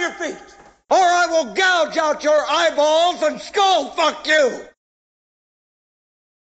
your feet, or I will gouge out your eyeballs and skull fuck you!